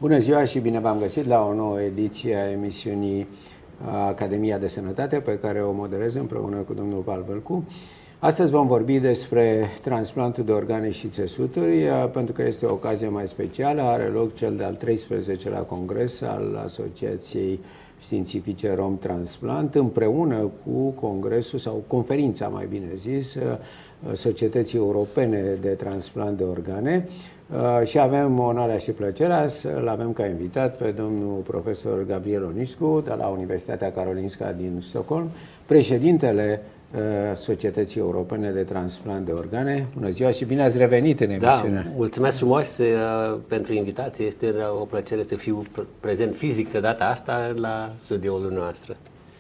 Bună ziua și bine v-am găsit la o nouă ediție a emisiunii Academia de Sănătate, pe care o moderez împreună cu domnul Val Vâlcu. Astăzi vom vorbi despre transplantul de organe și țesuturi, pentru că este o ocazie mai specială. Are loc cel de-al 13-lea congres al Asociației Științifice Rom Transplant, împreună cu congresul, sau conferința, mai bine zis, Societății Europene de Transplant de Organe. Și avem onoarea și plăcerea să-l avem ca invitat pe domnul profesor Gabriel Oniscu de la Universitatea Karolinska din Stockholm, președintele Societății Europene de Transplant de Organe. Bună ziua și bine ați revenit în emisiune. Da, mulțumesc frumos pentru invitație. Este o plăcere să fiu prezent fizic de data asta la studioul noastră.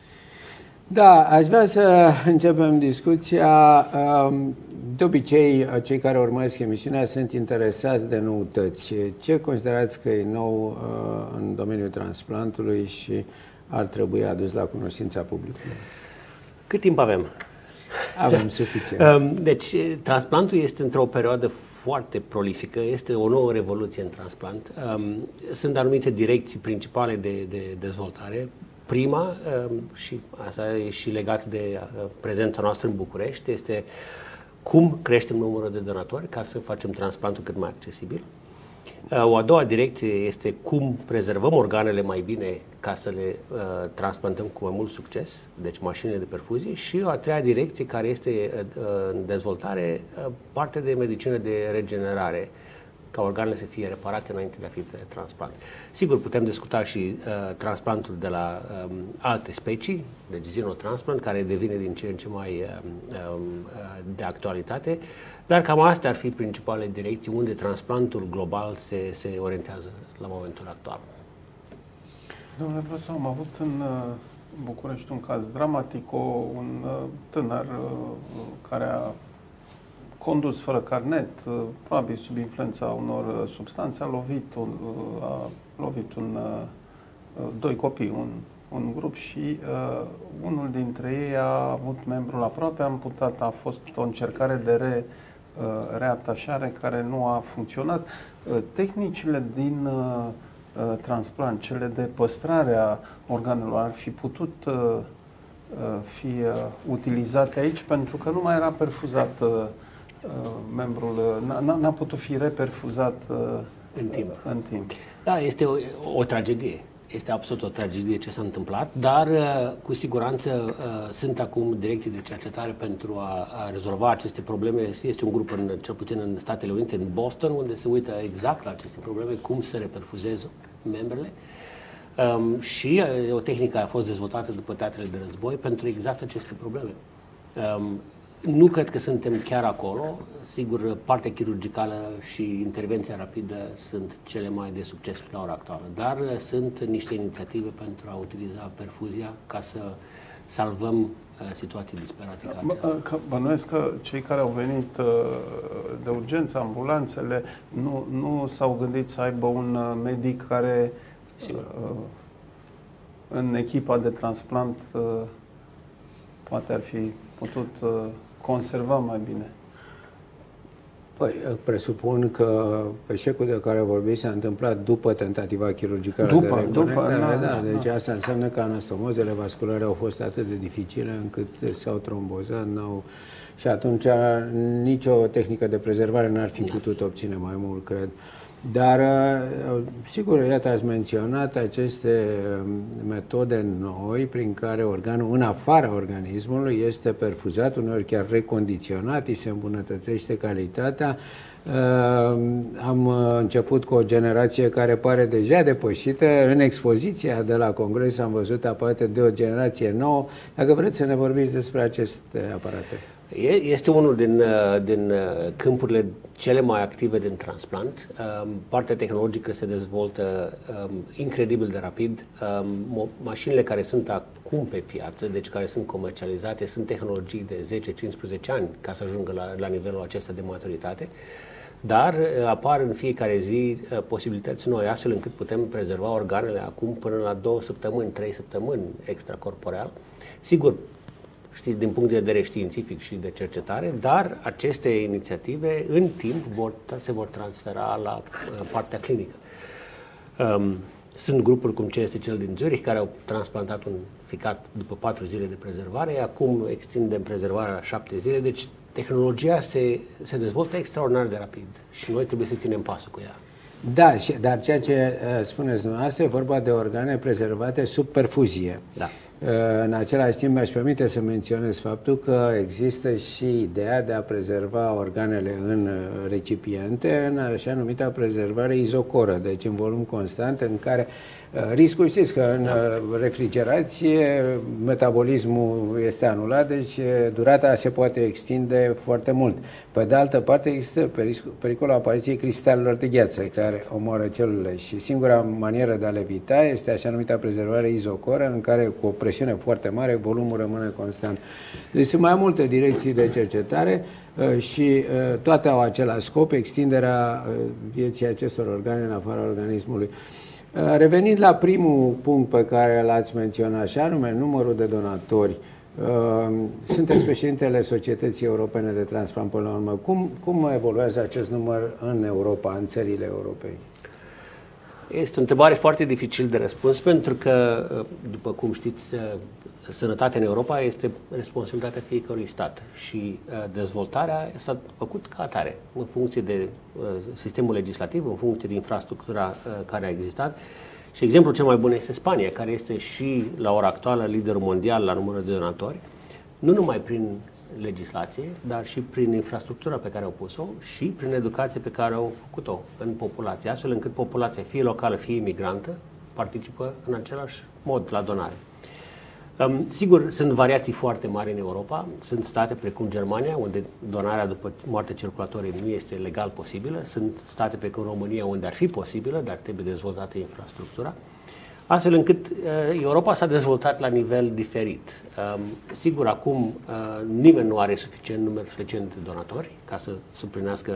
Da, aș vrea să începem discuția. De obicei, cei care urmăresc emisiunea sunt interesați de noutăți. Ce considerați că e nou în domeniul transplantului și ar trebui adus la cunoștința publicului? Cât timp avem? Avem suficient. Deci, transplantul este într-o perioadă foarte prolifică, este o nouă revoluție în transplant. Sunt anumite direcții principale de dezvoltare. Prima, și asta e și legat de prezența noastră în București, este cum creștem numărul de donatori ca să facem transplantul cât mai accesibil. O a doua direcție este cum prezervăm organele mai bine ca să le transplantăm cu mai mult succes, deci mașinile de perfuzie, și o a treia direcție care este în dezvoltare, partea de medicină de regenerare, ca organele să fie reparate înainte de a fi transplant. Sigur, putem discuta și transplantul de la alte specii, deci xenotransplant, care devine din ce în ce mai de actualitate, dar cam astea ar fi principalele direcții unde transplantul global se orientează la momentul actual. Domnule profesor, am avut în București un caz dramatic, un tânăr care a condus fără carnet, probabil sub influența unor substanțe, a lovit doi copii, un grup, și unul dintre ei a avut membrul aproape amputat. A fost o încercare de reatașare care nu a funcționat. Tehnicile din transplant, cele de păstrare a organelor, ar fi putut fi utilizate aici, pentru că nu mai era perfuzat membrul, n-a putut fi reperfuzat în timp. Da, este o tragedie. Este absolut o tragedie ce s-a întâmplat, dar cu siguranță sunt acum direcții de cercetare pentru a rezolva aceste probleme. Este un grup, cel puțin în Statele Unite, în Boston, unde se uită exact la aceste probleme, cum să reperfuzeze membrele. Și o tehnică a fost dezvoltată după teatrele de război pentru exact aceste probleme. Nu cred că suntem chiar acolo. Sigur, partea chirurgicală și intervenția rapidă sunt cele mai de succes la ora actuală, dar sunt niște inițiative pentru a utiliza perfuzia ca să salvăm situații disperate ca acestea. Bănuiesc că cei care au venit de urgență, ambulanțele, nu s-au gândit să aibă un medic care în echipa de transplant poate ar fi putut conserva mai bine. Păi, presupun că eșecul de care vorbiți s-a întâmplat după tentativa chirurgicală de reconectare. Deci asta înseamnă că anastomozele vasculare au fost atât de dificile încât s-au trombozat, și atunci nicio tehnică de prezervare n-ar fi putut obține mai mult, cred. Dar, sigur, iată, ați menționat aceste metode noi prin care organul, în afara organismului, este perfuzat, uneori chiar recondiționat, îi se îmbunătățește calitatea. Am început cu o generație care pare deja depășită. În expoziția de la Congres am văzut aparte de o generație nouă. Dacă vreți să ne vorbiți despre aceste aparate. Este unul din câmpurile cele mai active din transplant. Partea tehnologică se dezvoltă incredibil de rapid. Mașinile care sunt acum pe piață, deci care sunt comercializate, sunt tehnologii de 10-15 ani ca să ajungă la nivelul acesta de maturitate. Dar apar în fiecare zi posibilități noi, astfel încât putem prezerva organele acum până la 2 săptămâni, 3 săptămâni extracorporeal. Sigur, știi, din punct de vedere științific și de cercetare, dar aceste inițiative în timp se vor transfera la partea clinică. Sunt grupuri cum ce este cel din Zurich, care au transplantat un ficat după 4 zile de prezervare, acum extindem prezervarea la 7 zile, deci tehnologia se dezvoltă extraordinar de rapid și noi trebuie să ținem pasul cu ea. Da, dar ceea ce spuneți dumneavoastră e vorba de organe prezervate sub perfuzie. Da. În același timp, mi-aș permite să menționez faptul că există și ideea de a prezerva organele în recipiente, în așa numită prezervare izocoră, deci în volum constant, în care riscul, știți că în refrigerație metabolismul este anulat, deci durata se poate extinde foarte mult. Pe de altă parte, există pericolul apariției cristalelor de gheață care omoară celulele și singura manieră de a le evita este așa numită prezervare izocoră, în care cu o presiune foarte mare volumul rămâne constant. Deci sunt mai multe direcții de cercetare și toate au același scop, extinderea vieții acestor organe în afara organismului. Revenind la primul punct pe care l-ați menționat, și anume numărul de donatori, sunteți președintele Societății Europene de Transplant până la urmă. Cum evoluează acest număr în Europa, în țările europei? Este o întrebare foarte dificil de răspuns, pentru că, după cum știți, sănătatea în Europa este responsabilitatea fiecărui stat și dezvoltarea s-a făcut ca atare, în funcție de sistemul legislativ, în funcție de infrastructura care a existat. Și exemplul cel mai bun este Spania, care este și la ora actuală liderul mondial la numărul de donatori, nu numai prin legislație, dar și prin infrastructura pe care au pus-o și prin educație pe care au făcut-o în populație, astfel încât populația, fie locală, fie imigrantă, participă în același mod la donare. Sigur, sunt variații foarte mari în Europa. Sunt state precum Germania, unde donarea după moarte circulatorie nu este legal posibilă. Sunt state precum România, unde ar fi posibilă, dar trebuie dezvoltată infrastructura. Astfel încât Europa s-a dezvoltat la nivel diferit. Sigur, acum nimeni nu are număr suficient de donatori ca să suplinească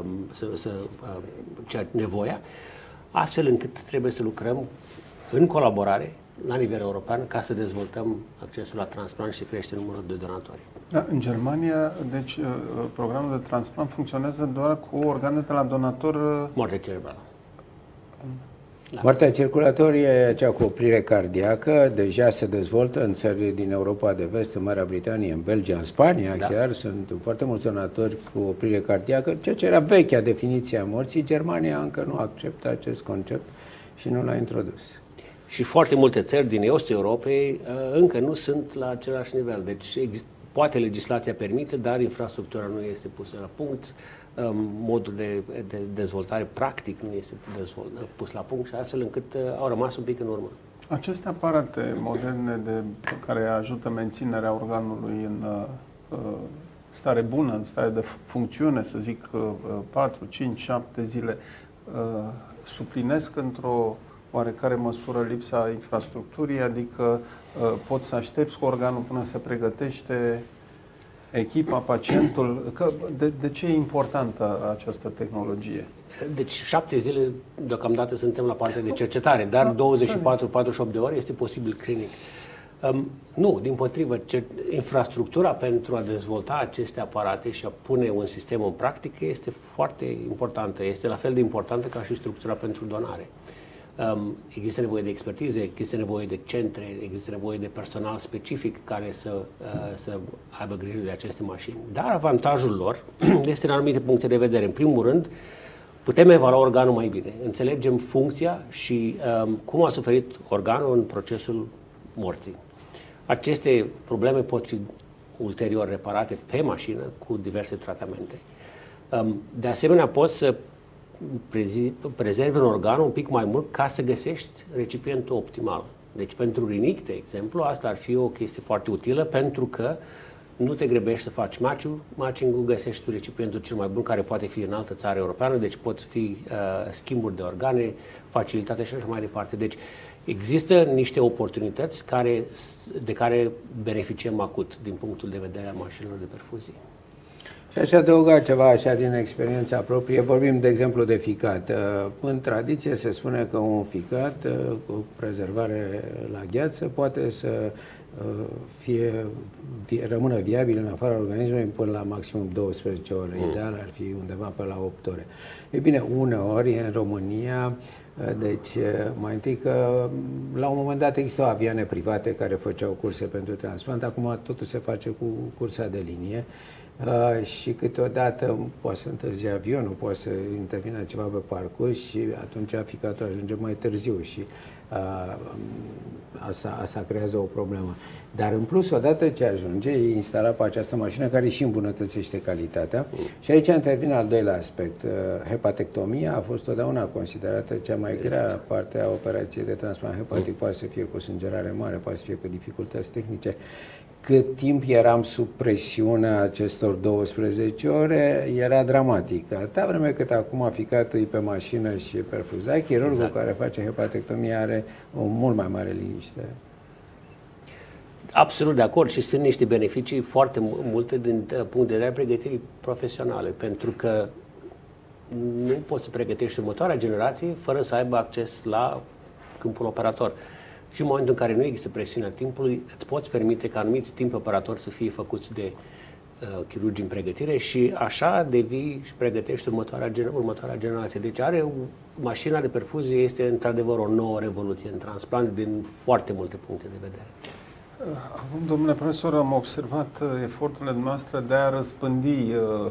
nevoia, astfel încât trebuie să lucrăm în colaborare la nivel european ca să dezvoltăm accesul la transplant și să crește numărul de donatori. Da, în Germania, deci, programul de transplant funcționează doar cu organe de la donator... Moarte cerebrală. Da. Moartea circulatorie, cea cu oprire cardiacă, deja se dezvoltă în țări din Europa de Vest, în Marea Britanie, în Belgia, în Spania, da. Chiar sunt foarte mulți donatori cu oprire cardiacă, ceea ce era vechea definiție a morții. Germania încă nu acceptă acest concept și nu l-a introdus. Și foarte multe țări din estul Europei încă nu sunt la același nivel. Deci poate legislația permite, dar infrastructura nu este pusă la punct, modul de dezvoltare practic nu este pus la punct și astfel încât au rămas un pic în urmă. Aceste aparate moderne care ajută menținerea organului în stare bună, în stare de funcțiune, să zic 4, 5, 7 zile, suplinesc într-o oarecare măsură lipsa infrastructurii, adică poți să aștepți cu organul până se pregătește echipa, pacientul. De ce e importantă această tehnologie? Deci 7 zile deocamdată suntem la partea de cercetare, dar 24-48 de ore este posibil clinic. Nu, dimpotrivă, infrastructura pentru a dezvolta aceste aparate și a pune un sistem în practică este foarte importantă. Este la fel de importantă ca și structura pentru donare. Există nevoie de expertize, există nevoie de centre, există nevoie de personal specific care să aibă grijă de aceste mașini. Dar avantajul lor este în anumite puncte de vedere. În primul rând, putem evalua organul mai bine, înțelegem funcția și cum a suferit organul în procesul morții. Aceste probleme pot fi ulterior reparate pe mașină cu diverse tratamente. De asemenea, poți să prezervi un organ un pic mai mult ca să găsești recipientul optimal. Deci pentru rinic, de exemplu, asta ar fi o chestie foarte utilă pentru că nu te grăbești să faci matching-ul, găsești recipientul cel mai bun care poate fi în altă țară europeană, deci pot fi schimburi de organe, facilitate și așa mai departe. Deci există niște oportunități de care beneficiem acut din punctul de vedere al mașinilor de perfuzie. Și aș adăuga ceva așa din experiența proprie. Vorbim, de exemplu, de ficat. În tradiție se spune că un ficat cu prezervare la gheață poate să rămână viabil în afara organismului până la maximum 12 ore. Ideal ar fi undeva pe la 8 ore. E bine, uneori în România, deci mai întâi că la un moment dat existau avioane private care făceau curse pentru transplant, acum totul se face cu cursa de linie. Și câteodată poate să întârzie avionul, poate să intervină ceva pe parcurs și atunci ficatul ajunge mai târziu și asta creează o problemă. Dar în plus, odată ce ajunge, e instalat pe această mașină care și îmbunătățește calitatea. Și aici intervine al doilea aspect. Hepatectomia a fost totdeauna considerată cea mai grea parte a operației de transplant hepatic. Poate să fie cu sângerare mare, poate să fie cu dificultăți tehnice. Cât timp eram sub presiunea acestor 12 ore, era dramatic. Atâta vreme cât acum ficatul e pe mașină și perfuzat, chirurgul care face hepatectomie are o mult mai mare liniște. Absolut de acord și sunt niște beneficii foarte multe din punct de vedere pregătirii profesionale, pentru că nu poți să pregătești următoarea generație fără să aibă acces la câmpul operator. Și în momentul în care nu există presiunea timpului, îți poți permite ca anumiți timp operatori să fie făcuți de chirurgi în pregătire și așa devii și pregătești următoarea generație. Deci mașina de perfuzie este într-adevăr o nouă revoluție în transplant din foarte multe puncte de vedere. Acum, domnule profesor, am observat eforturile noastre de a răspândi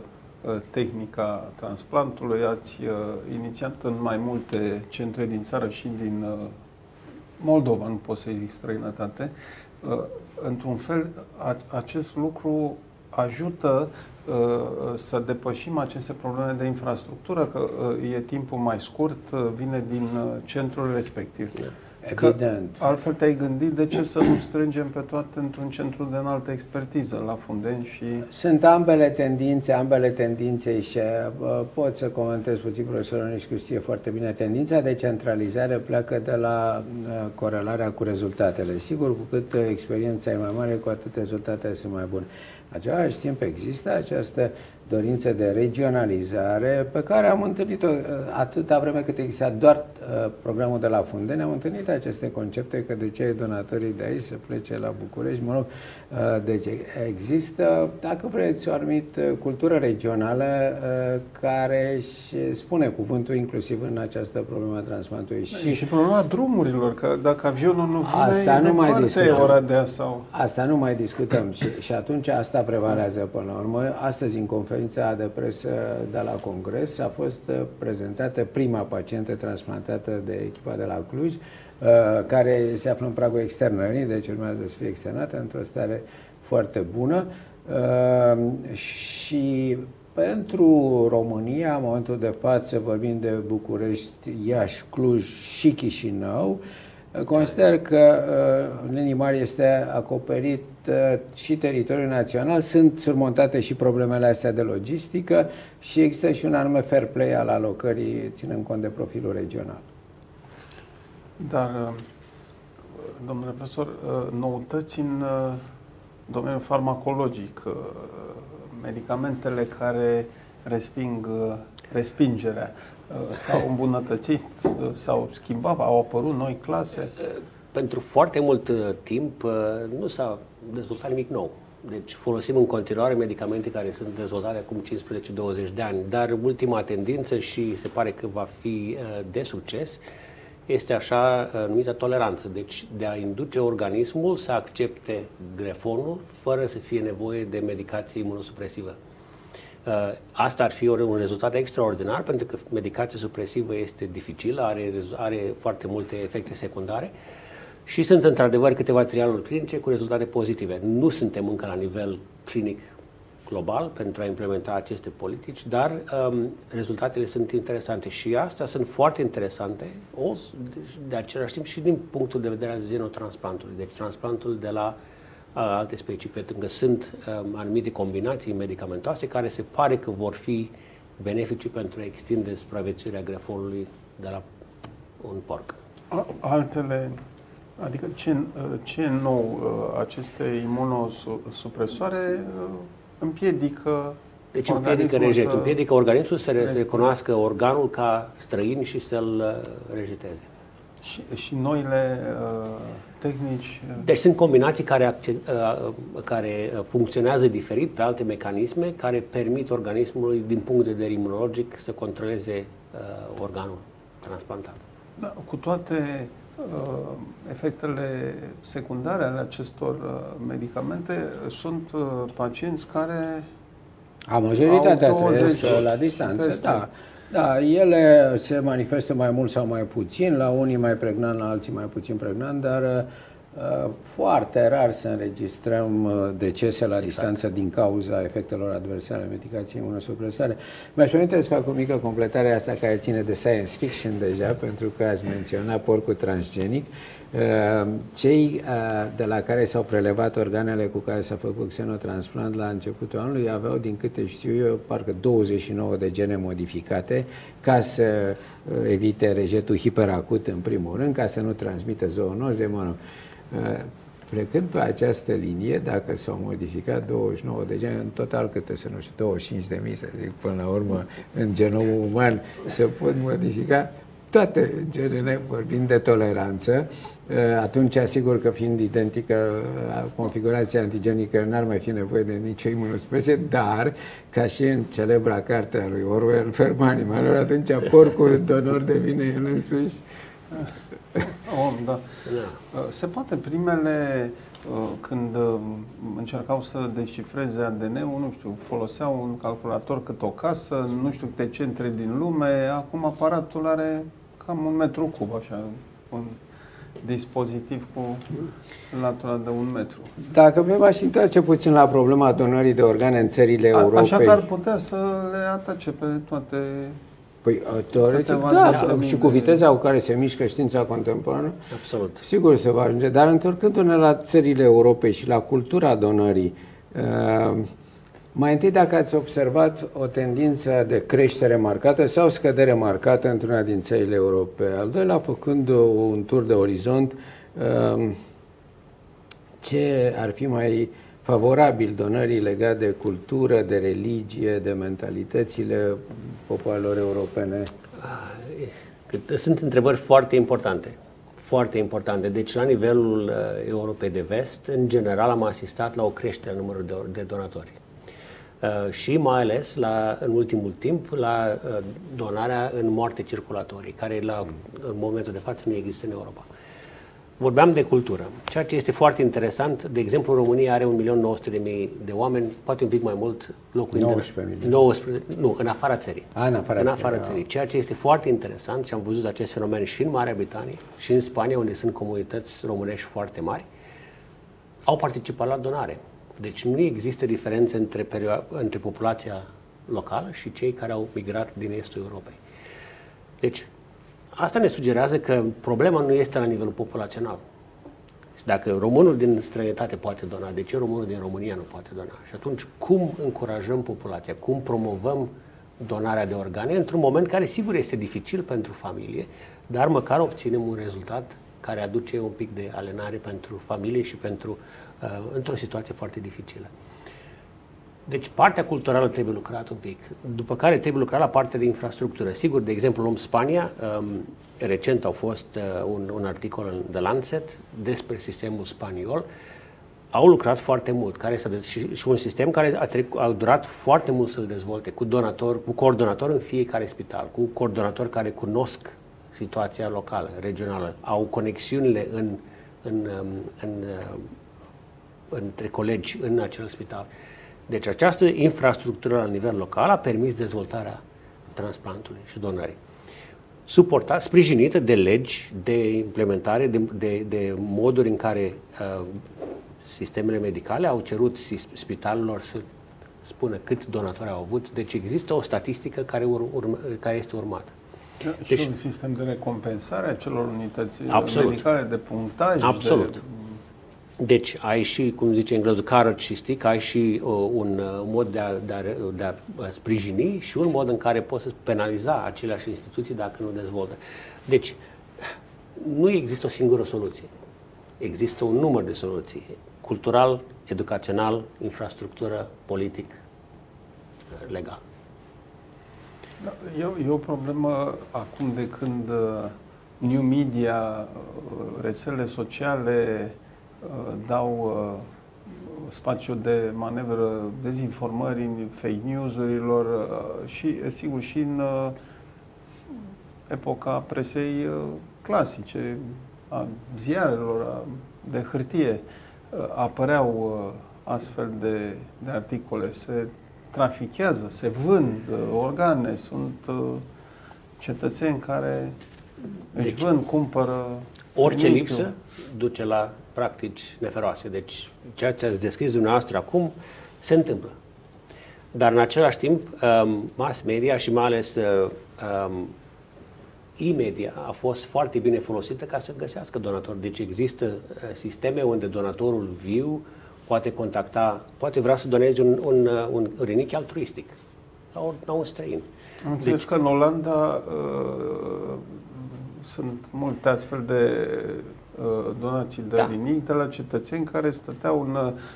tehnica transplantului. Ați inițiat în mai multe centre din țară și din Moldova, nu pot să zic străinătate. Într-un fel, acest lucru ajută să depășim aceste probleme de infrastructură, că e timpul mai scurt, vine din centrul respectiv. Evident. Altfel te-ai gândit de ce să nu strângem pe toate într-un centru de înaltă expertiză la Fundeni și... Sunt ambele tendințe și pot să comentez puțin, profesorul Ionescu știe foarte bine. Tendința de centralizare pleacă de la corelarea cu rezultatele. Sigur, cu cât experiența e mai mare, cu atât rezultatele sunt mai bune. În același timp există această dorință de regionalizare pe care am întâlnit-o atâta vreme cât exista doar programul de la Fundeni. Am întâlnit aceste concepte că de ce donatorii de aici să plece la București, mă rog. Deci există, dacă vreți, o anumită cultură regională care își spune cuvântul inclusiv în această problemă a transplantului. Și problema drumurilor, că dacă avionul nu vine, asta nu mai discutăm. Oradea sau... Asta nu mai discutăm și atunci asta prevalează până la urmă. Astăzi, în conferința de presă de la Congres, a fost prezentată prima pacientă transplantată de echipa de la Cluj, care se află în pragul externării, deci urmează să fie externată într-o stare foarte bună. Și pentru România, în momentul de față, vorbim de București, Iași, Cluj și Chișinău, consider că în linii mari este acoperit și teritoriul național, sunt surmontate și problemele astea de logistică și există și un anume fair play al alocării, ținând cont de profilul regional. Dar, domnule profesor, noutăți în domeniul farmacologic, medicamentele care resping respingerea, s-au îmbunătățit, s-au schimbat, au apărut noi clase? Pentru foarte mult timp nu s-a dezvoltat nimic nou. Deci folosim în continuare medicamente care sunt dezvoltate acum 15-20 de ani, dar ultima tendință, și se pare că va fi de succes, este așa numită toleranță. Deci de a induce organismul să accepte grefonul fără să fie nevoie de medicație imunosupresivă. Asta ar fi un rezultat extraordinar, pentru că medicația supresivă este dificilă, are foarte multe efecte secundare și sunt într-adevăr câteva trialuri clinice cu rezultate pozitive. Nu suntem încă la nivel clinic global pentru a implementa aceste politici, dar rezultatele sunt interesante și astea sunt foarte interesante de același timp și din punctul de vedere al xenotransplantului, deci transplantul de la alte specii, pentru că sunt anumite combinații medicamentoase care se pare că vor fi benefice pentru a extinde supraviețuirea grefonului de la un porc. Altele, adică ce nou aceste imunosupresoare împiedică Deci împiedică organismul să recunoască organul ca străin și să-l rejeteze. Și noile tehnici... Deci sunt combinații care funcționează diferit pe alte mecanisme, care permit organismului, din punct de vedere imunologic, să controleze organul transplantat. Da, cu toate efectele secundare ale acestor medicamente, sunt pacienți care majoritatea trăiesc la distanță, da. Da, ele se manifestă mai mult sau mai puțin, la unii mai pregnant, la alții mai puțin pregnant, dar foarte rar să înregistrăm decese la distanță din cauza efectelor adverse ale medicației imunosupresare. Mi-aș permite să fac o mică completare, asta care ține de science fiction deja, pentru că ați menționat porcul transgenic. Cei de la care s-au prelevat organele cu care s-a făcut xenotransplant la începutul anului aveau, din câte știu eu, parcă 29 de gene modificate ca să evite rejetul hiperacut în primul rând, ca să nu transmită zoonoze, plecând pe această linie, dacă s-au modificat 29 de gene, în total câte să nu știu, 25.000, să zic, până la urmă, în genomul uman se pot modifica toate genele, vorbind de toleranță, atunci, asigur că fiind identică configurația antigenică, n-ar mai fi nevoie de nicio imunosupresie, dar, ca și în celebra carte a lui Orwell, Ferm Animalelor, atunci porcul donor devine el însuși om, da. Se poate primele, când încercau să descifreze ADN-ul, nu știu, foloseau un calculator cât o casă, nu știu câte centre din lume, acum aparatul are cam 1 metru cub, așa, un dispozitiv cu latura de 1 metru. Dacă v-aș întoarce puțin la problema donării de organe în țările Europei... Așa că ar putea să le atace pe toate... Păi, teoretic, da, și cu viteza cu care se mișcă știința contemporană, absolut. Sigur se va ajunge. Dar întorcându-ne la țările Europei și la cultura donării, mai întâi dacă ați observat o tendință de creștere marcată sau scădere marcată într-una din țările europene. Al doilea, făcând un tur de orizont, ce ar fi mai favorabil donării legate de cultură, de religie, de mentalitățile popoarelor europene? Sunt întrebări foarte importante. Foarte importante. Deci, la nivelul Europei de Vest, în general, am asistat la o creștere a numărului de donatori. Și mai ales, în ultimul timp, la donarea în moarte circulatorii, care în momentul de față nu există în Europa. Vorbeam de cultură, ceea ce este foarte interesant. De exemplu, România are 1.900.000 de oameni, poate un pic mai mult, locuind 19, nu, în afara țării. În afara țării. Ceea ce este foarte interesant, și am văzut acest fenomen și în Marea Britanie, și în Spania, unde sunt comunități românești foarte mari, au participat la donare. Deci nu există diferențe între populația locală și cei care au migrat din estul Europei. Deci, asta ne sugerează că problema nu este la nivelul populațional. Dacă românul din străinătate poate dona, de ce românul din România nu poate dona? Și atunci, cum încurajăm populația? Cum promovăm donarea de organe într-un moment care, sigur, este dificil pentru familie, dar măcar obținem un rezultat care aduce un pic de alenare pentru familie și într-o situație foarte dificilă. Deci partea culturală trebuie lucrată un pic, după care trebuie lucrat la partea de infrastructură. Sigur, de exemplu, în Spania, recent au fost un articol în The Lancet despre sistemul spaniol. Au lucrat foarte mult, și un sistem care a durat foarte mult să-l dezvolte, cu coordonator în fiecare spital, cu coordonatori care cunosc situația locală, regională, au conexiunile între colegi în acel spital. Deci această infrastructură la nivel local a permis dezvoltarea transplantului și donării. Sprijinită de legi, de implementare, de moduri în care sistemele medicale au cerut spitalelor să spună câți donatori au avut. Deci există o statistică care este urmată. Deci, și un sistem de recompensare a celor unități absolut. medicale, de punctaj. Absolut. Deci ai și, cum zice englezul, carrot și stick, ai și un mod de a sprijini și un mod în care poți să penaliza aceleași instituții dacă nu dezvoltă. Deci nu există o singură soluție. Există un număr de soluții. Cultural, educațional, infrastructură, politic legal. E o problemă acum de când new media, rețelele sociale dau spațiu de manevră dezinformării, fake news-urilor și, sigur, și în epoca presei clasice, a ziarelor de hârtie, apăreau astfel de articole, se trafichează, se vând organe, sunt cetățeni care își vând, cumpără. Orice lipsă duce la practici neferoase. Deci ceea ce ați descris dumneavoastră acum se întâmplă. Dar în același timp, mass media și mai ales e-media a fost foarte bine folosită ca să găsească donatori. Deci există sisteme unde donatorul viu poate contacta, poate vrea să doneze un rinichi altruistic la un străin. Am înțeles că în Olanda sunt multe astfel de donații de rinichi de la cetățeni care stăteau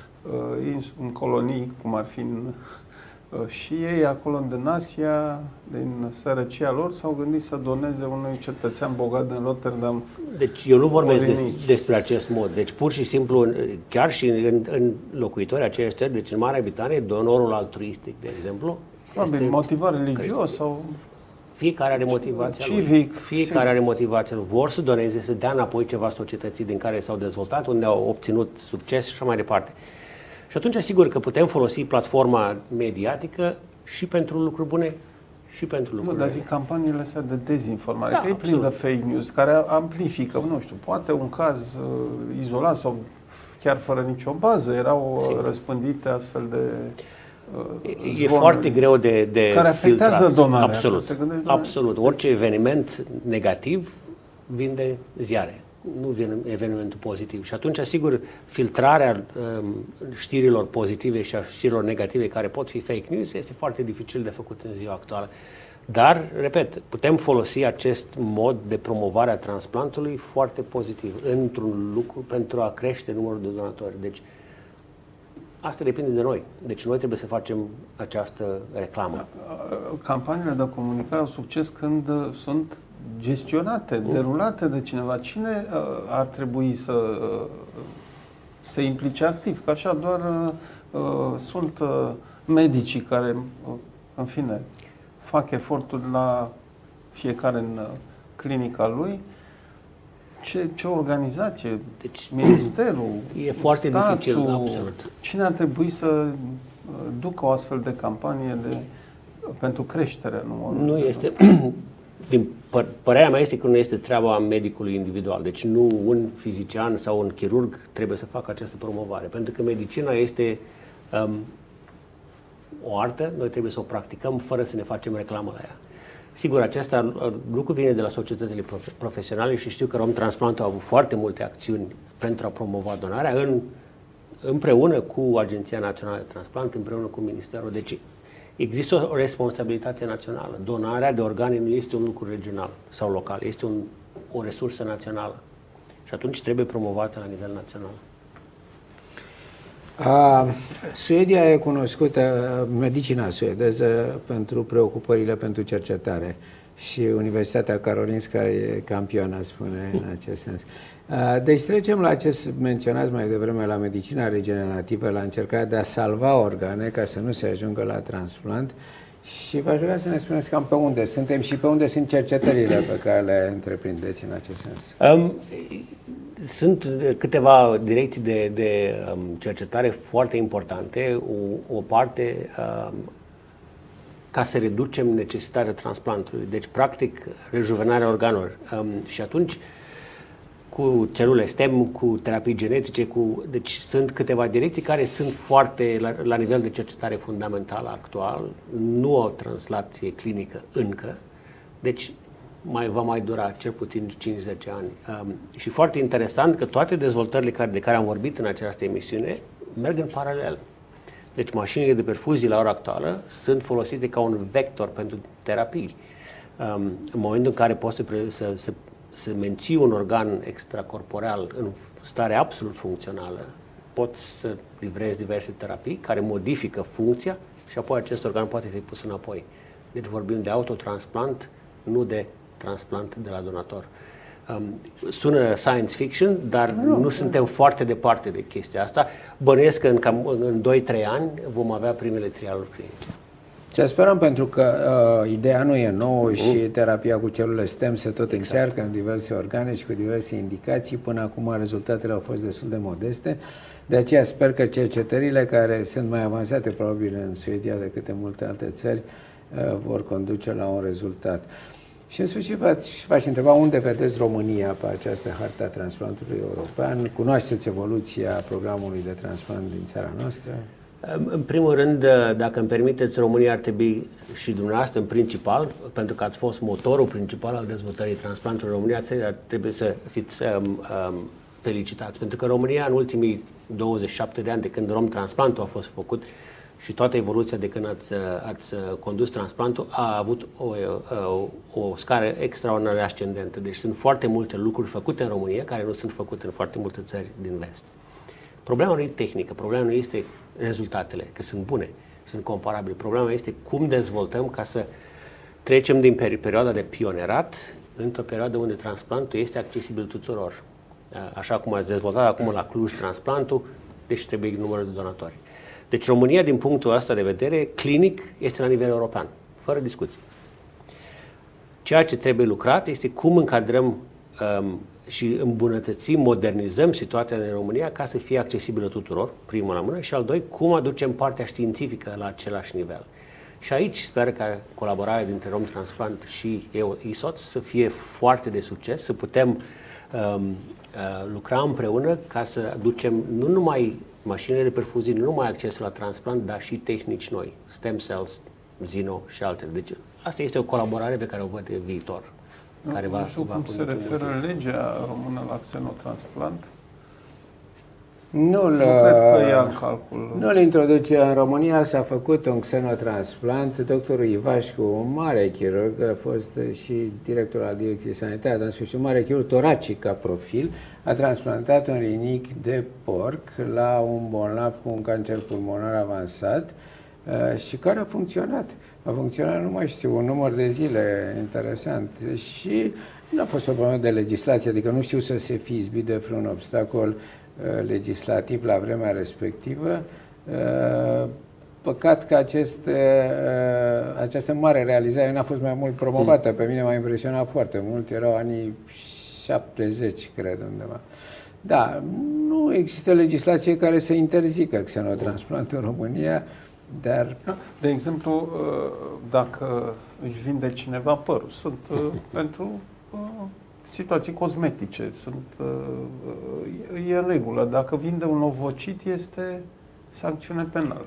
în colonii, cum ar fi și ei acolo din Asia, din sărăcia lor, s-au gândit să doneze unui cetățean bogat din Rotterdam. Deci eu nu vorbesc despre acest mod. Deci pur și simplu, chiar și în locuitorii aceiași țări, deci în Marea Britanie, donorul altruistic, de exemplu, este motivat religios sau fiecare are motivația civic, lui. Fiecare are motivația lui. Vor să doneze, să dea înapoi ceva societății din care s-au dezvoltat, unde au obținut succes și așa mai departe. Și atunci, sigur că putem folosi platforma mediatică și pentru lucruri bune și pentru lucruri rele. Dar zic, campaniile astea de dezinformare, că e plin de fake news, care amplifică, nu știu, poate un caz izolat sau chiar fără nicio bază, erau răspândite astfel de E foarte greu de care afectează filtrat. donarea. Absolut. Absolut. Orice eveniment negativ vinde ziare. Nu vine evenimentul pozitiv. Și atunci, sigur, filtrarea știrilor pozitive și a știrilor negative care pot fi fake news este foarte dificil de făcut în ziua actuală. Dar, repet, putem folosi acest mod de promovare a transplantului foarte pozitiv într-un lucru pentru a crește numărul de donatori. Deci, asta depinde de noi. Deci noi trebuie să facem această reclamă. Campaniile de comunicare au succes când sunt gestionate, derulate de cineva. Cine ar trebui să se implice activ? Că așa doar sunt medicii care, în fine, fac eforturi la fiecare în clinica lui. Ce organizație? Deci, ministerul, e foarte statul, dificil, absolut. Cine ar trebui să ducă o astfel de campanie pentru creșterea numărului? Nu este... Din părerea mea este că nu este treaba medicului individual. Deci nu un fizician sau un chirurg trebuie să facă această promovare. Pentru că medicina este o artă, noi trebuie să o practicăm fără să ne facem reclamă la ea. Sigur, acest lucru vine de la societățile profesionale și știu că Romtransplant a avut foarte multe acțiuni pentru a promova donarea împreună cu Agenția Națională de Transplant, împreună cu Ministerul. Deci există o responsabilitate națională. Donarea de organe nu este un lucru regional sau local, este o resursă națională. Și atunci trebuie promovată la nivel național. Suedia e cunoscută, medicina suedeză, pentru preocupările pentru cercetare și Universitatea Karolinska e campioană, spune, în acest sens. Deci trecem la ce menționați mai devreme, la medicina regenerativă, la încercarea de a salva organe ca să nu se ajungă la transplant. Și v-aș vrea să ne spuneți cam pe unde suntem și pe unde sunt cercetările pe care le întreprindeți în acest sens. Sunt câteva direcții de cercetare foarte importante. O parte ca să reducem necesitatea transplantului. Deci, practic, rejuvenarea organelor. Și atunci, cu celule STEM, cu terapii genetice, deci sunt câteva direcții care sunt foarte la nivel de cercetare fundamentală actual, nu au translație clinică încă, deci va mai dura cel puțin 5-10 ani. Și foarte interesant că toate dezvoltările de care am vorbit în această emisiune merg în paralel. Deci mașinile de perfuzie la ora actuală sunt folosite ca un vector pentru terapii. În momentul în care poți să menții un organ extracorporeal în stare absolut funcțională, poți să livrezi diverse terapii care modifică funcția și apoi acest organ poate fi pus înapoi. Deci vorbim de autotransplant, nu de transplant de la donator. Sună science fiction, dar nu suntem foarte departe de chestia asta. Bănuiesc că în 2-3 ani vom avea primele trialuri clinice. Ce sperăm, pentru că ideea nu e nouă și terapia cu celule stem se tot încearcă în diverse organe și cu diverse indicații. Până acum rezultatele au fost destul de modeste. De aceea sper că cercetările care sunt mai avansate probabil în Suedia decât în multe alte țări vor conduce la un rezultat. Și în sfârșit v-aș întreba unde vedeți România pe această harta transplantului european? Cunoașteți evoluția programului de transplant din țara noastră? În primul rând, dacă îmi permiteți, România ar trebui și dumneavoastră în principal, pentru că ați fost motorul principal al dezvoltării transplantului în România, trebuie să fiți felicitați. Pentru că România în ultimii 27 de ani de când Romtransplantul a fost făcut și toată evoluția de când ați condus transplantul a avut o scară extraordinar ascendentă. Deci sunt foarte multe lucruri făcute în România care nu sunt făcute în foarte multe țări din vest. Problema nu e tehnică, problema nu este rezultatele, că sunt bune, sunt comparabile. Problema este cum dezvoltăm ca să trecem din perioada de pionerat într-o perioadă unde transplantul este accesibil tuturor. Așa cum ați dezvoltat acum la Cluj transplantul, deci trebuie numărul de donatori. Deci România, din punctul ăsta de vedere, clinic, este la nivel european, fără discuție. Ceea ce trebuie lucrat este cum încadrăm și îmbunătățim, modernizăm situația în România ca să fie accesibilă tuturor, primul la mână, și al doi, cum aducem partea științifică la același nivel. Și aici sper ca colaborarea dintre Romtransplant și ISOT să fie foarte de succes, să putem lucra împreună ca să aducem nu numai mașinile de perfuzie, nu numai accesul la transplant, dar și tehnici noi, stem cells, Xeno și altele. Deci asta este o colaborare pe care o văd de viitor. Care nu știu cum se referă legea română la xenotransplant. Nu cred că ia în calcul. Nu-l introduce. În România s-a făcut un xenotransplant. Doctorul Ivașcu, un mare chirurg, a fost și director al Direcției Sanitare, dar în sfârșit un mare chirurg toracic ca profil, a transplantat un rinic de porc la un bolnav cu un cancer pulmonar avansat și care a funcționat. A funcționat, nu mai știu, un număr de zile interesant. Și nu a fost o problemă de legislație, adică nu știu să se fi izbit de vreun obstacol legislativ la vremea respectivă. Păcat că această mare realizare n-a fost mai mult promovată. Pe mine m-a impresionat foarte mult. Erau anii 70, cred, undeva. Da, nu există legislație care să interzică xenotransplantul în România, dar... De exemplu, dacă își vinde cineva părul, sunt pentru situații cosmetice, e în regulă. Dacă vinde un ovocit, este sancțiune penală.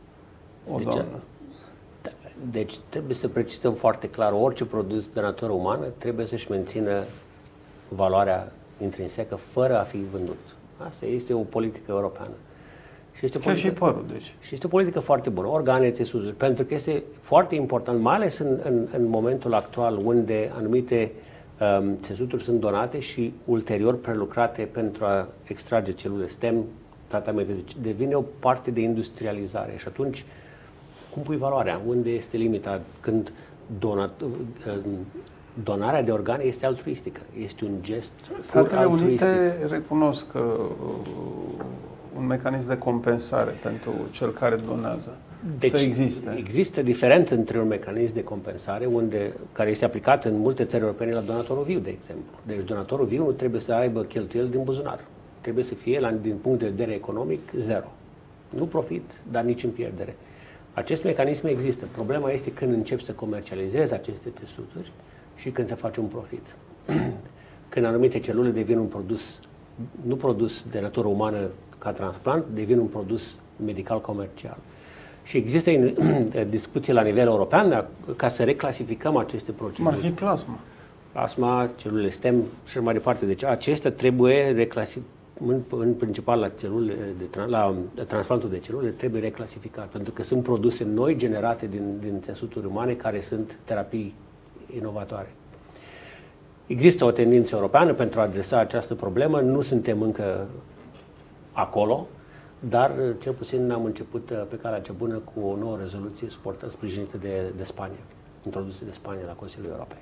Deci trebuie să precizăm foarte clar, orice produs de natură umană trebuie să-și mențină valoarea intrinsecă fără a fi vândut. Asta este o politică europeană. Și este chiar și părul, deci. Și este o politică foarte bună, organe, țesuturi, pentru că este foarte important, mai ales în momentul actual, unde anumite țesuturi sunt donate și ulterior prelucrate pentru a extrage celule stem, tratamente, devine o parte de industrializare. Și atunci, cum pui valoarea? Unde este limita? Când donarea de organe este altruistică, este un gest Statele Unite recunosc că un mecanism de compensare pentru cel care donează. Deci, să existe. Există diferență între un mecanism de compensare care este aplicat în multe țări europene la donatorul viu, de exemplu. Deci donatorul viu nu trebuie să aibă cheltuieli din buzunar. Trebuie să fie, din punct de vedere economic, zero. Nu profit, dar nici în pierdere. Acest mecanism există. Problema este când începi să comercializezi aceste țesuturi și când se face un profit. Când anumite celule devin un produs, nu produs de natură umană ca transplant, devin un produs medical comercial. Și există discuții la nivel european ca să reclasificăm aceste proceduri. Cum ar fi plasma. Plasma, celulele stem și mai departe. Deci acestea trebuie în principal la transplantul de celule trebuie reclasificat, pentru că sunt produse noi generate din țesuturi umane care sunt terapii inovatoare. Există o tendință europeană pentru a adresa această problemă, nu suntem încă acolo, dar cel puțin am început pe calea cea bună cu o nouă rezoluție sprijinită de Spania, introdusă de Spania la Consiliul Europei.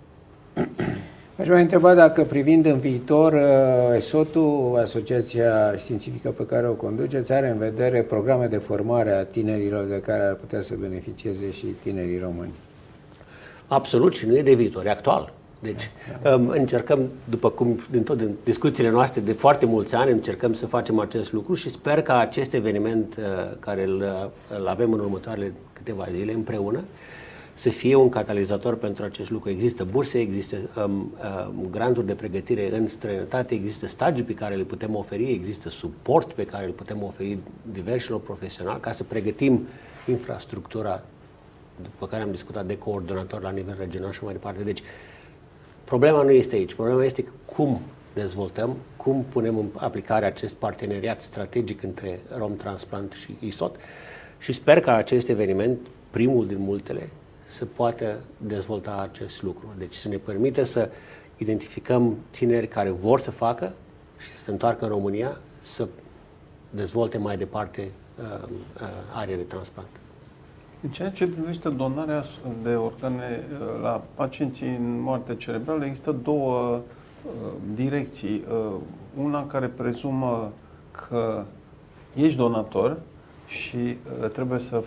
Aș mai întreba dacă, privind în viitor, ESOT-ul, asociația științifică pe care o conduceți, are în vedere programe de formare a tinerilor de care ar putea să beneficieze și tinerii români. Absolut, și nu e de viitor, e actual. Deci încercăm, după cum din discuțiile noastre de foarte mulți ani, încercăm să facem acest lucru și sper că acest eveniment care îl avem în următoarele câteva zile împreună să fie un catalizator pentru acest lucru. Există burse, există granturi de pregătire în străinătate, există stagii pe care le putem oferi, există suport pe care îl putem oferi diversilor profesionali ca să pregătim infrastructura după care am discutat de coordonator la nivel regional și mai departe. Deci, problema nu este aici. Problema este cum dezvoltăm, cum punem în aplicare acest parteneriat strategic între Romtransplant și ESOT și sper că acest eveniment, primul din multele, să poată dezvolta acest lucru. Deci să ne permite să identificăm tineri care vor să facă și să se întoarcă în România, să dezvolte mai departe area de transplant. În ceea ce privește donarea de organe la pacienții în moarte cerebrală, există două direcții. Una care prezumă că ești donator și trebuie să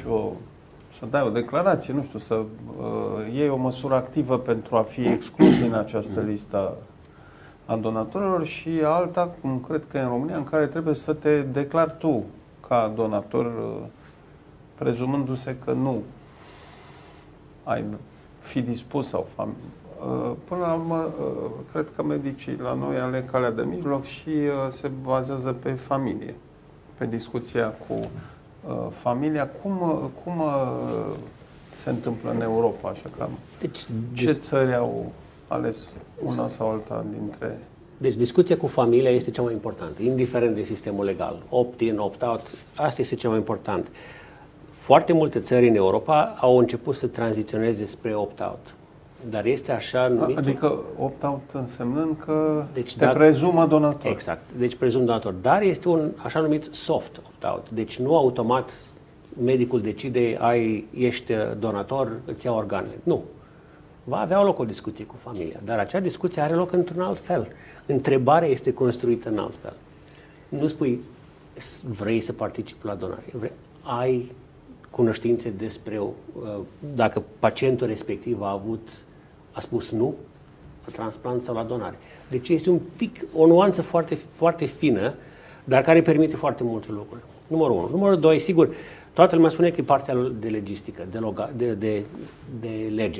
să dai o declarație, nu știu, să iei o măsură activă pentru a fi exclus din această listă a donatorilor, și alta, cum cred că e în România, în care trebuie să te declari tu ca donator, prezumându-se că nu ai fi dispus sau până la urmă, cred că medicii la noi aleg calea de mijloc și se bazează pe familie, pe discuția cu familia. Cum se întâmplă în Europa? Așa că ce țări au ales una sau alta dintre... Deci discuția cu familia este cea mai importantă, indiferent de sistemul legal. Opt-in, opt-out, asta este cel mai important. Foarte multe țări în Europa au început să tranziționeze spre opt-out. Dar este așa numit... Adică opt-out însemnând că te prezumă donator. Exact. Deci prezum donator. Dar este un așa numit soft opt-out. Deci nu automat medicul decide, ești donator, îți ia organele. Nu. Va avea loc o discuție cu familia. Dar acea discuție are loc într-un alt fel. Întrebarea este construită în alt fel. Nu spui, vrei să participi la donare. Ai cunoștințe despre dacă pacientul respectiv a spus nu la transplant sau la donare. Deci este o nuanță foarte, foarte fină, dar care permite foarte multe lucruri. Numărul 1. Numărul 2, sigur, toată lumea spune că e partea de logistică, de lege.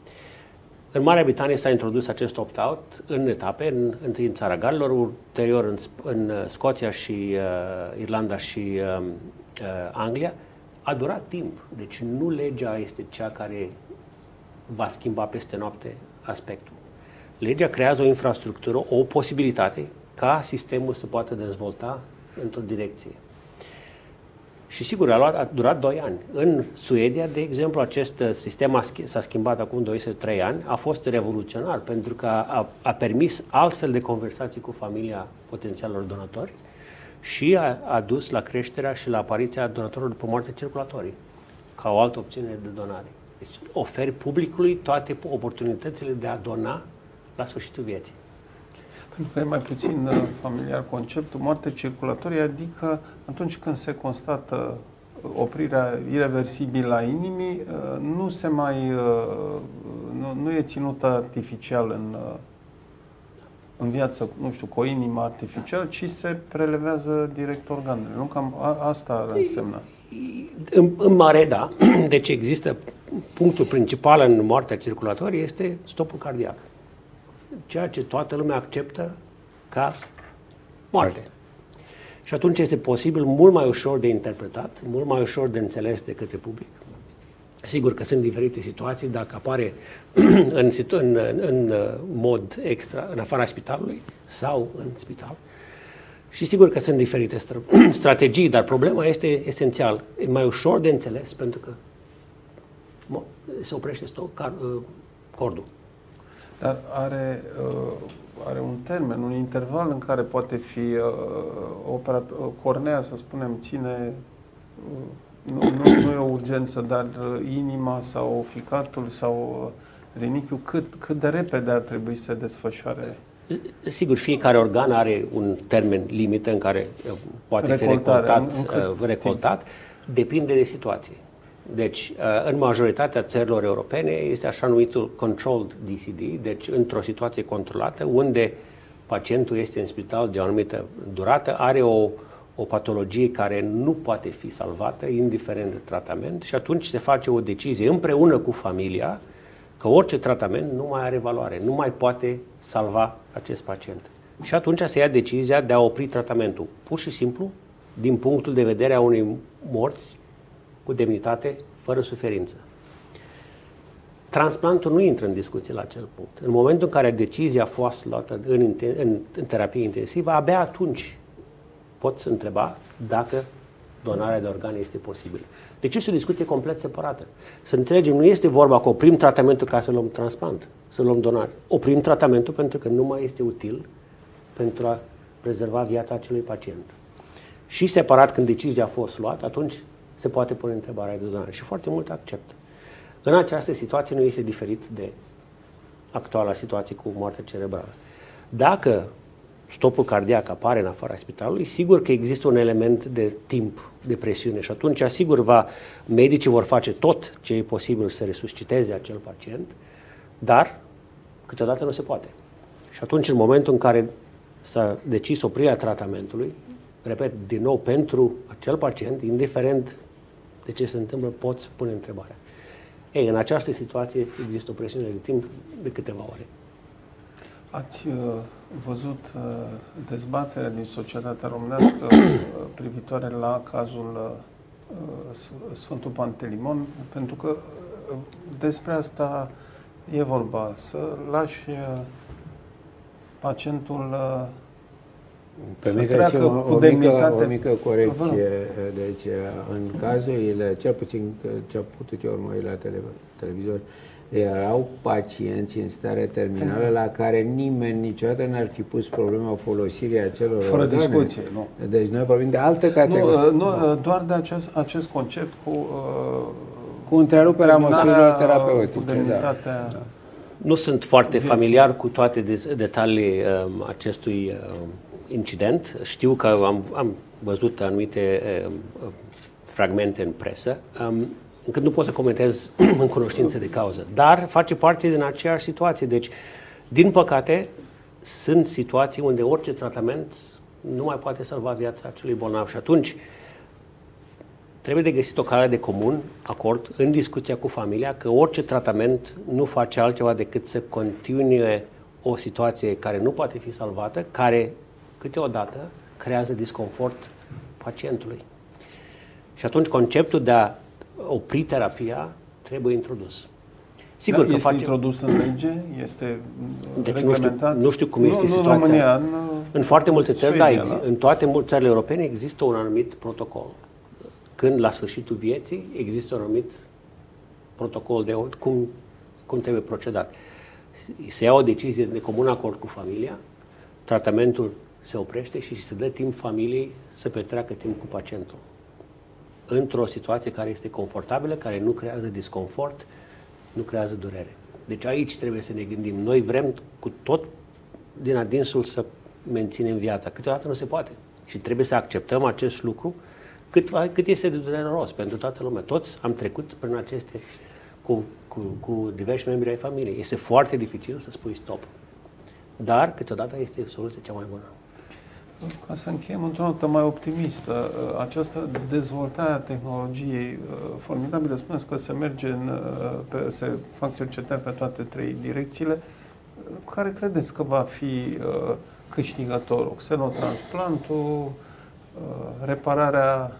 În Marea Britanie s-a introdus acest opt-out în etape, întâi în Țara Galilor, ulterior în Scoția și Irlanda și Anglia. A durat timp. Deci nu legea este cea care va schimba peste noapte aspectul. Legea creează o infrastructură, o posibilitate ca sistemul să poată dezvolta într-o direcție. Și sigur, a durat 2 ani. În Suedia, de exemplu, acest sistem s-a schimbat acum 2-3 ani, a fost revoluționar pentru că a permis altfel de conversații cu familia potențialilor donatori și a dus la creșterea și la apariția donatorilor după moarte circulatorii, ca o altă opțiune de donare. Deci oferi publicului toate oportunitățile de a dona la sfârșitul vieții. Pentru că e mai puțin familiar conceptul moarte circulatorie, adică atunci când se constată oprirea ireversibilă a inimii, nu se mai nu e ținută artificial în viață, nu știu, cu o inimă artificială, ci se prelevează direct organele. Nu cam asta ar însemna. În mare, da. Deci există punctul principal în moartea circulatorie este stopul cardiac. Ceea ce toată lumea acceptă ca moarte. Și atunci este posibil mult mai ușor de interpretat, mult mai ușor de înțeles de către public. Sigur că sunt diferite situații, dacă apare în mod extra, în afara spitalului sau în spital. Și sigur că sunt diferite strategii, dar problema este esențial. E mai ușor de înțeles pentru că se oprește cordul. Dar are un termen, un interval în care poate fi cornea, să spunem, ține, nu e o urgență, dar inima sau ficatul sau rinichiul, cât de repede ar trebui să se desfășoare? Sigur, fiecare organ are un termen limită în care poate fi recoltat. Depinde de situație. Deci, în majoritatea țărilor europene este așa numitul controlled DCD, deci într-o situație controlată, unde pacientul este în spital de o anumită durată, are o patologie care nu poate fi salvată, indiferent de tratament, și atunci se face o decizie împreună cu familia că orice tratament nu mai are valoare, nu mai poate salva acest pacient. Și atunci se ia decizia de a opri tratamentul, pur și simplu, din punctul de vedere a unei morți cu demnitate, fără suferință. Transplantul nu intră în discuție la acel punct. În momentul în care decizia a fost luată în terapie intensivă, abia atunci poți întreba dacă donarea de organe este posibilă. Deci este o discuție complet separată. Să înțelegem, nu este vorba că oprim tratamentul ca să luăm transplant, să luăm donare. Oprim tratamentul pentru că nu mai este util pentru a prezerva viața acelui pacient. Și separat, când decizia a fost luată, atunci se poate pune întrebarea de donare. Și foarte mult acceptă. În această situație nu este diferit de actuala situație cu moartea cerebrală. Dacă stopul cardiac apare în afara spitalului, sigur că există un element de timp, de presiune și atunci, sigur, medicii vor face tot ce e posibil să resusciteze acel pacient, dar câteodată nu se poate. Și atunci, în momentul în care s-a decis oprirea tratamentului, repet, din nou, pentru acel pacient, indiferent de ce se întâmplă, poți pune întrebarea. Ei, în această situație există o presiune de timp de câteva ore. Ați văzut dezbaterea din societatea românească privitoare la cazul Sfântul Pantelimon, pentru că despre asta e vorba, să lași pacientul să treacă cu demnitate. O mică corecție. Deci, în cazurile, cel puțin ce am putut eu urmări la televizor, erau pacienți în stare terminală la care nimeni niciodată n-ar fi pus problema folosirii acelor fără organe. discuție, nu. Deci noi vorbim de altă categorie. Nu, doar de acest concept cu întreruperea măsurilor terapeutice. Da. Nu sunt foarte familiar cu toate detaliile acestui incident. Știu că am văzut anumite fragmente în presă, încât nu pot să comentez în cunoștință de cauză. Dar face parte din aceeași situație. Deci, din păcate, sunt situații unde orice tratament nu mai poate salva viața acelui bolnav. Și atunci, trebuie de găsit o cale de comun acord în discuția cu familia că orice tratament nu face altceva decât să continue o situație care nu poate fi salvată, care câteodată creează disconfort pacientului. Și atunci conceptul de a opri terapia trebuie introdus. Sigur că este introdus în lege? Este reglementat? Nu știu cum este situația. În România, în foarte multe țări, în toate țările europene există un anumit protocol. Când la sfârșitul vieții există un anumit protocol de cum trebuie procedat. Se ia o decizie de comun acord cu familia, tratamentul se oprește și se dă timp familiei să petreacă timp cu pacientul. Într-o situație care este confortabilă, care nu creează disconfort, nu creează durere. Deci aici trebuie să ne gândim. Noi vrem cu tot din adinsul să menținem viața. Câteodată nu se poate. Și trebuie să acceptăm acest lucru cât este de dureros pentru toată lumea. Toți am trecut prin aceste cu diversi membri ai familiei. Este foarte dificil să spui stop. Dar câteodată este soluția cea mai bună. Ca să încheiem într-o notă mai optimistă, această dezvoltare a tehnologiei formidabilă, spuneți că se merge se fac cercetări pe toate trei direcțiile. Care credeți că va fi câștigătorul? Xenotransplantul, repararea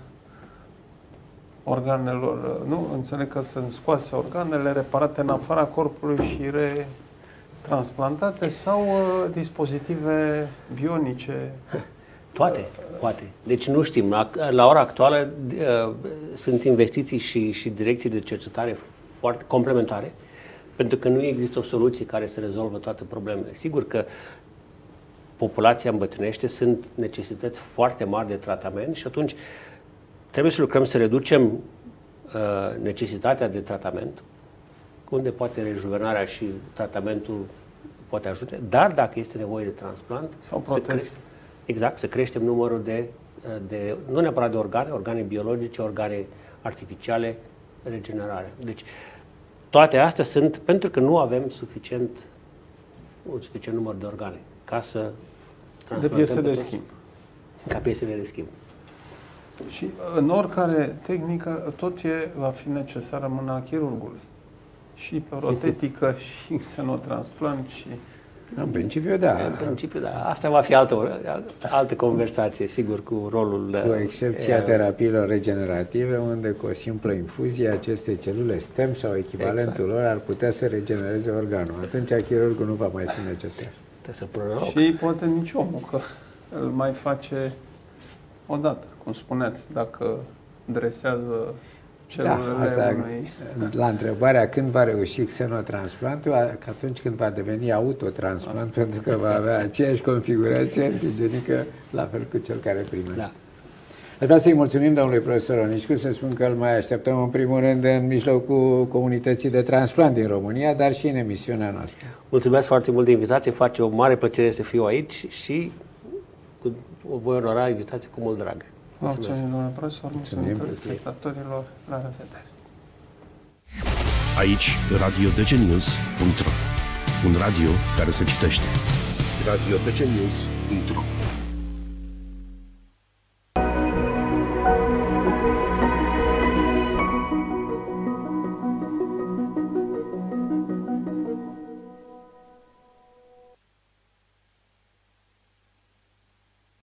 organelor, nu? Înțeleg că sunt scoase organele, reparate în afara corpului și transplantate sau dispozitive bionice? Toate, poate. Deci nu știm. La ora actuală sunt investiții și direcții de cercetare foarte complementare. Pentru că nu există o soluție care să rezolvă toate problemele. Sigur că populația îmbătrânește, sunt necesități foarte mari de tratament și atunci trebuie să lucrăm să reducem necesitatea de tratament, unde poate rejuvenarea și tratamentul poate ajuta, dar dacă este nevoie de transplant, sau proteze. Exact, să creștem numărul de nu neapărat de organe biologice, organe artificiale, regenerare. Deci, toate astea sunt pentru că nu avem un suficient număr de organe ca să de piese de schimb. Ca piesele de schimb. Și în oricare tehnică, tot va fi necesară mâna chirurgului. Și protetică, și xenotransplant, și... În principiu, da. În principiu, da. Asta va fi altă conversație, sigur, cu rolul... Cu excepția terapiilor regenerative, unde cu o simplă infuzie aceste celule stem sau echivalentul lor ar putea să regenereze organul. Atunci chirurgul nu va mai fi necesar. Și poate nici omul, că îl mai face odată, cum spuneați, dacă dresează celulele unui... La întrebarea când va reuși xenotransplantul, că atunci când va deveni autotransplant, pentru că va avea aceeași configurație antigenică, la fel cu cel care primește. Da. Aș vrea să-i mulțumim domnului profesor Onișcu, să spun că îl mai așteptăm în primul rând în mijlocul comunității de transplant din România, dar și în emisiunea noastră. Mulțumesc foarte mult de invitație, face o mare plăcere să fiu aici și voi onora invitația cu mult drag. Mulțumim, domnule profesor, mulțumim spectatorilor, la revedere. Aici, radiodcnews.ro, un radio care se citește. radiodcnews.ro